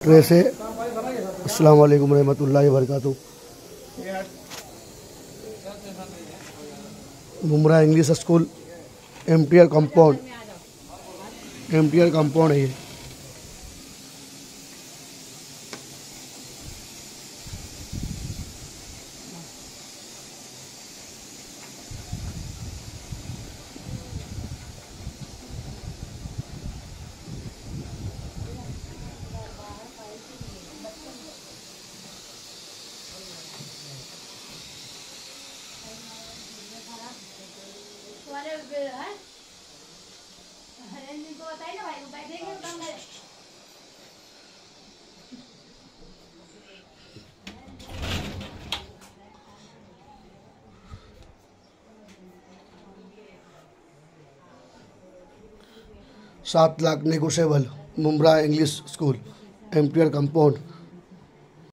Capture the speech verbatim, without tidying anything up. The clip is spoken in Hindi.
ट्रे से। अस्सलाम वालेकुम रहमतुल्लाहि व बरकातुहू। Mumbra English school MPL compound, MPL compound है ये। सात lakh negotiable, Mumbra English school MPL compound.